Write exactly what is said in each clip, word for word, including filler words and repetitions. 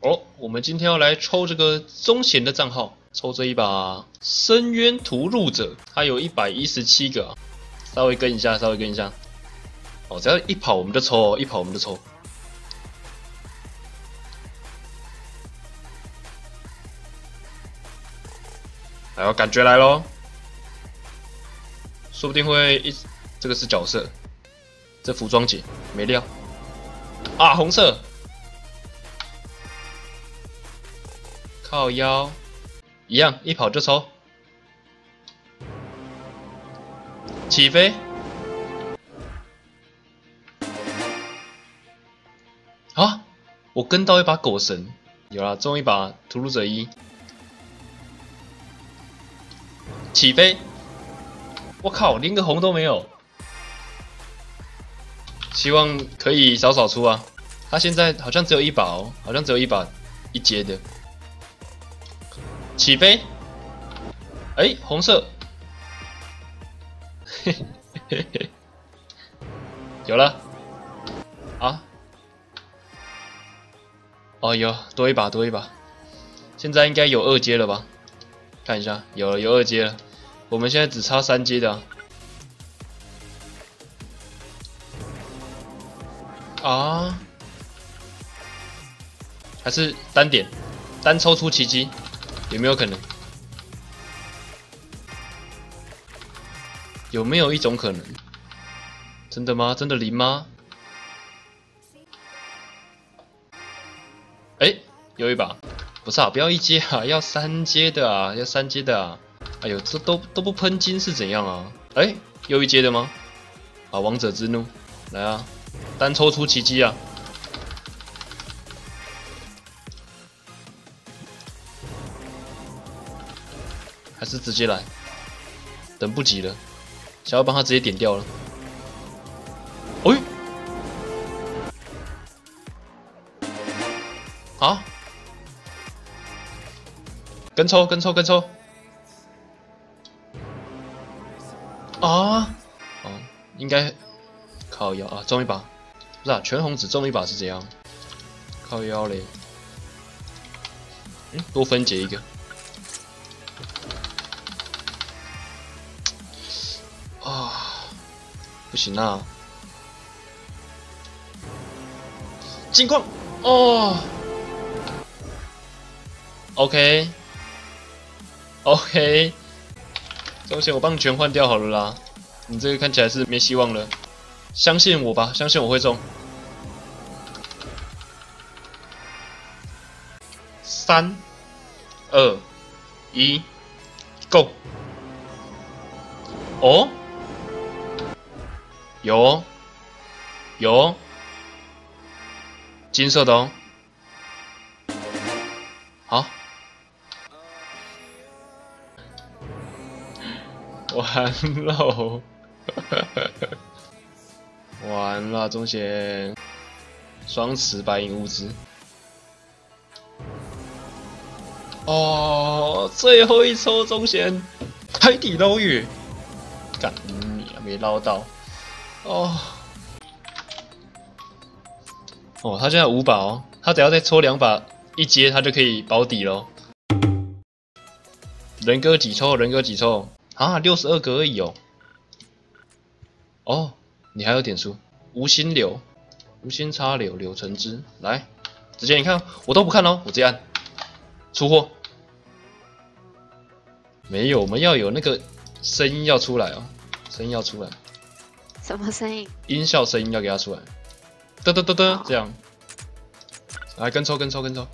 哦，我们今天要来抽这个宗贤的账号，抽这一把深渊屠戮者，它有一百一十七个、啊，稍微跟一下，稍微跟一下。哦，只要一跑我们就抽、哦，一跑我们就抽。哎呦，感觉来咯，说不定会一，这个是角色，这服装姐没料啊，红色。 靠腰，一样，一跑就抽。起飞。啊！我跟到一把狗神，有啦，中一把屠戮者一。起飞！我靠，连个红都没有。希望可以少少出啊。他现在好像只有一把哦，好像只有一把一阶的。 起飞！哎、欸，红色，嘿嘿嘿，有了啊！哦，有多一把，多一把，现在应该有二阶了吧？看一下，有了，有二阶了。我们现在只差三阶的啊！啊还是单点，单抽出奇迹。 有没有可能？有没有一种可能？真的吗？真的灵吗？哎、欸，有一把，不是啊，不要一阶啊，要三阶的啊，要三阶的啊！哎呦，这都都不喷金是怎样啊？哎、欸，又一阶的吗？啊，王者之怒，来啊，单抽出奇迹啊！ 还是直接来，等不及了，想要帮他直接点掉了。哎、欸，啊，跟抽跟抽跟抽，啊，哦，应该靠腰啊，中一把，不是啊，全红只中一把是怎样？靠腰嘞，嗯，多分解一个。 啊，不行啊！金矿哦 ，OK OK， 中线我帮你全换掉好了啦，你这个看起来是没希望了，相信我吧，相信我会中。三、二、一 ，Go！ 哦。 有哦，有哦，金色的哦，好，完喽，完了，中贤，双持白银物资，哦，最后一抽中贤，海底捞月，干你啊，没捞到。 哦，哦，他现在五把哦，他只要再抽两把一阶，他就可以保底咯。人哥几抽？人哥几抽？啊，六十二格而已哦。哦，你还有点数，无心流，无心插柳，柳橙汁，来，直接你看，我都不看哦，我直接按出货。没有，我们要有那个声音要出来哦，声音要出来。 什么声音？ 音效声音要给它出来，嘚嘚嘚嘚，这样。来跟抽跟抽跟抽。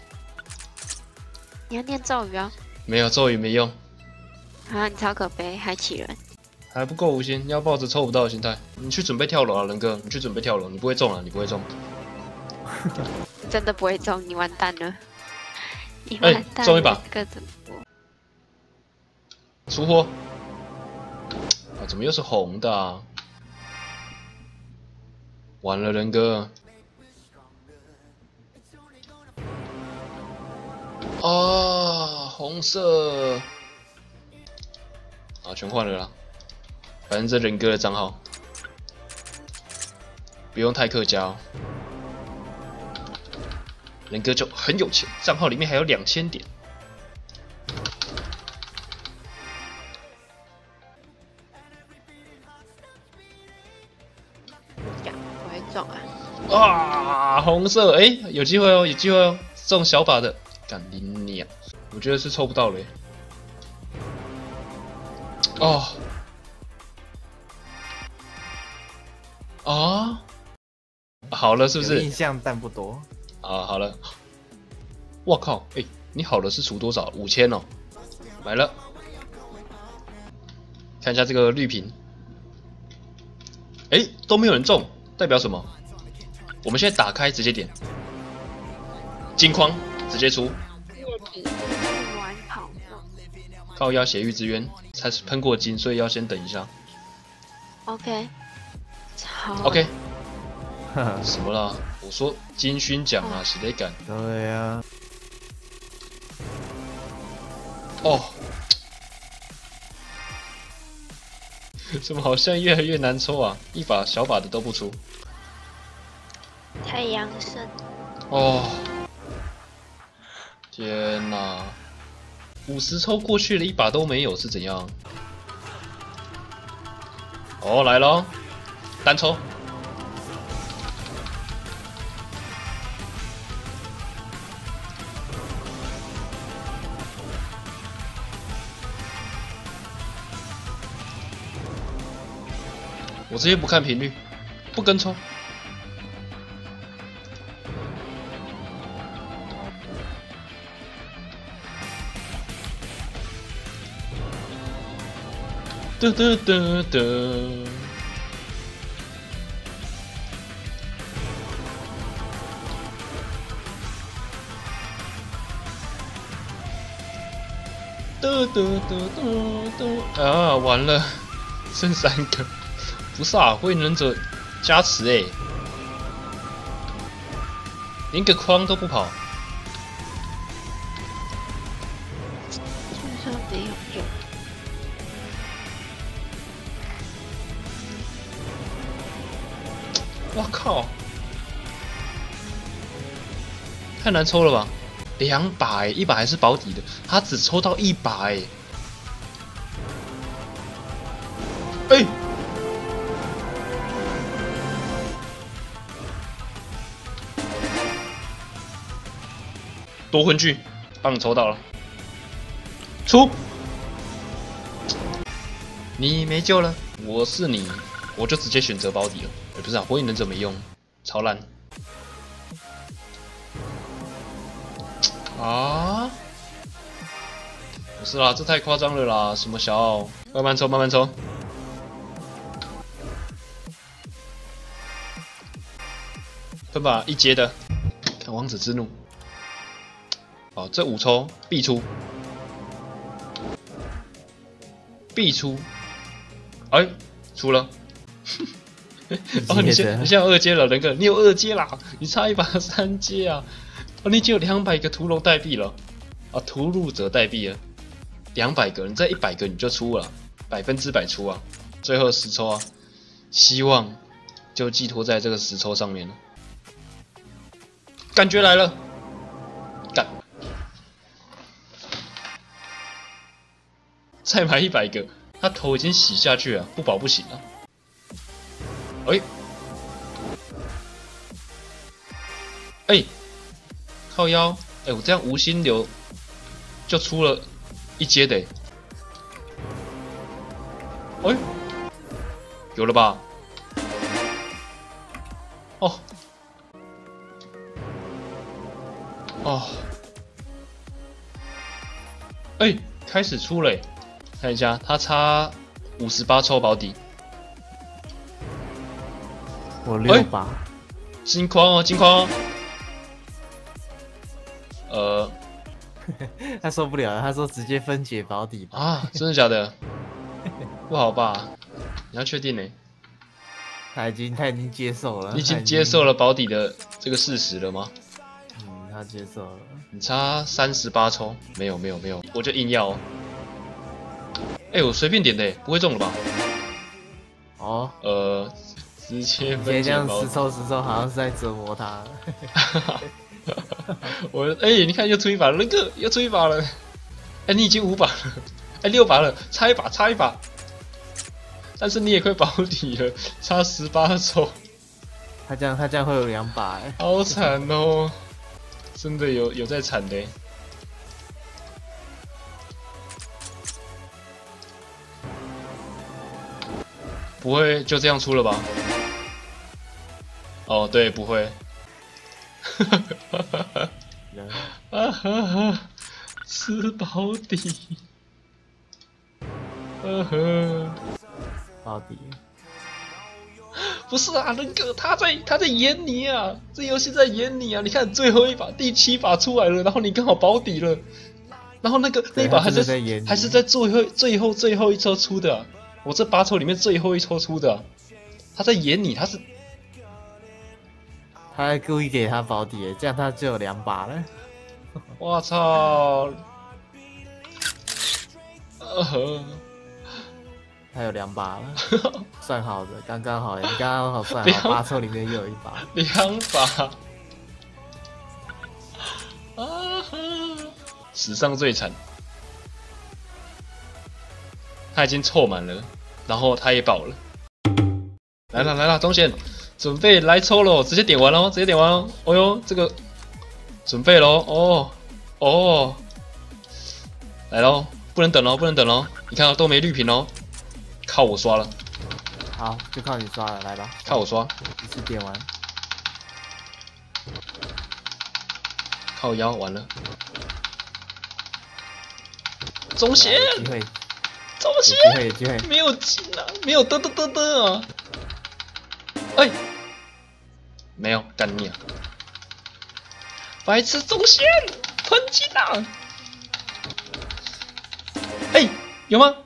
你要念咒语啊？ 没有咒语没用。 啊，你超可悲，还起人。 还不够无心，要抱着抽不到的心态。你去准备跳楼啊，人哥，你去准备跳楼，你不会中啊，你不会中。 真的不会中，你完蛋了。你完蛋了。 欸、中一把。 这个怎么？ 出货。啊，怎么又是红的啊？ 完了，人哥！啊，红色！啊，全换了啦。反正这人哥的账号，不用太客家、哦。 人哥就很有钱，账号里面还有两千点。 这样不会中啊！ 啊，红色，哎、欸，有机会哦，有机会哦，中小把的，干你娘！我觉得是抽不到了耶。哦，啊，好了是不是？ 印象但不多。 啊，好了。我靠，哎、欸，你好了是除多少？五千哦，买了。看一下这个绿屏，哎、欸，都没有人中，代表什么？我们现在打开直接点金框，直接出。 玩好靠腰血域之渊，才是喷过金，所以要先等一下。 OK， 超 OK， 什么啦？我说金勋奖啊，谁得敢？ 对呀、啊。 哦，怎么好像越来越难抽啊？一把小把的都不出。 太阳神。 哦，天哪！五十抽过去了，一把都没有，是怎样？哦，来了，单抽。我直接不看频率，不跟抽。哒哒哒哒。哒哒哒哒哒啊！完了，剩三个。不是啊，火影忍者加持哎、欸，连个框都不跑。 就说没有用。 哇靠！太难抽了吧？两把哎，一把还是保底的，他只抽到一把哎、欸。哎、欸！夺魂锯，帮你抽到了，出！你没救了，我是你，我就直接选择保底了。哎、欸，不是啊，火影忍者没用，超烂。啊！不是啦，这太夸张了啦，什么小奥，慢慢抽，慢慢抽。分吧，一阶的，看王子之怒。哦，这五抽必出，必出，哎、欸，出了。哦，你现你现在有二阶了，人哥，你有二阶啦，你差一把三阶啊！哦，你已经有两百个屠龙代币了，啊，屠戮者代币了，两百个，你再一百个你就出了，百分之百出啊！最后十抽啊，希望就寄托在这个十抽上面了。感觉来了，干！再买一百个，他头已经洗下去了，不保不行了。哎、欸，哎、欸，靠腰，哎、欸，我这样无心流就出了一阶的、欸，哎、欸，有了吧？哦，哦，哎、欸，开始出了、欸，看一下，他差五十八抽保底。 我六把、欸， 金框哦，金框哦。呃， 他受不了了，他说直接分解保底吧。 啊，真的假的？不好吧？你要确定呢、欸？ 他已经他已经接受了， 你已经接受了保底的这个事实了吗？ 嗯，他接受了。 你差三十八抽，没有没有没有，我就硬要、哦。哎、欸，我随便点的、欸，不会中了吧？ 哦， 呃。直接分这样解保底， 十抽十抽，好像是在折磨他。 我哎、欸，你看又出一把，人哥又出一把了。哎、欸，你已经五把了，哎、欸，六把了，差一把，差一把。但是你也快保底了，差十八抽。 他这样他这样会有两把哎， 好惨哦，真的有有在惨的。不会就这样出了吧？哦，对，不会。啊哈哈，吃保底。呵呵， 保底。 不是啊，人哥他在他在演你啊，这游戏在演你啊！你看最后一把第七把出来了，然后你刚好保底了，然后那个那一把还是在还是在最后最后最后一抽出的、啊，我这八抽里面最后一抽出的、啊，他在演你，他是他还故意给他保底，这样他就有两把了。 我操！呃呵。 他有两把了，算好的，刚刚好，你刚刚好算好，八抽里面又有一把， 两把，啊哈！史上最惨，他已经凑满了，然后他也饱了，来了来了，中线准备来抽喽，直接点完喽，直接点完喽，哦哟，这个准备喽，哦哦，来喽，不能等喽，不能等喽，你看都没绿屏喽。靠我刷了， 好，就靠你刷了，来吧， 靠我刷， 一次点完， 靠腰完了，中线， 机会， 中线， 有机会，有机会， 没有进啊，没有得得得得啊，哎，没有干你啊，白痴中线，喷进啊，哎，有吗？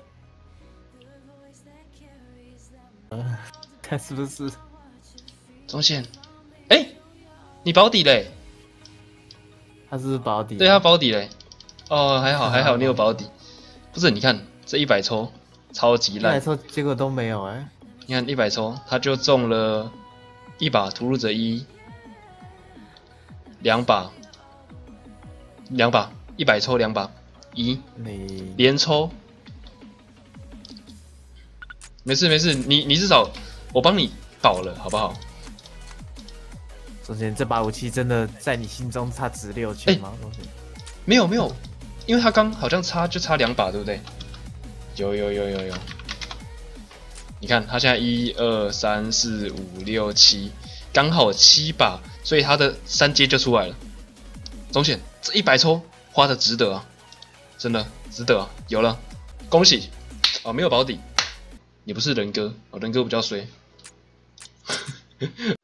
呃，看是不是中线？哎、欸，你保底嘞？ 他是不是保底？ 对，他保底嘞。哦，还好还好，你有保底。不是，你看这一百抽超级烂， 一百抽结果都没有哎、欸。 你看一百抽，他就中了一把屠戮者一，两把，两把，一百抽两把一， 你连抽。没事没事，你你至少我帮你保了，好不好？ 首先这把武器真的在你心中它值六千吗？欸、 没有没有，因为他刚好像差就差两把，对不对？有有有有有，你看他现在一二三四五六七，刚好七把，所以他的三阶就出来了。中线这一百抽花的值得啊，真的值得啊，有了，恭喜哦，没有保底。你不是人哥，哦，人哥比较衰。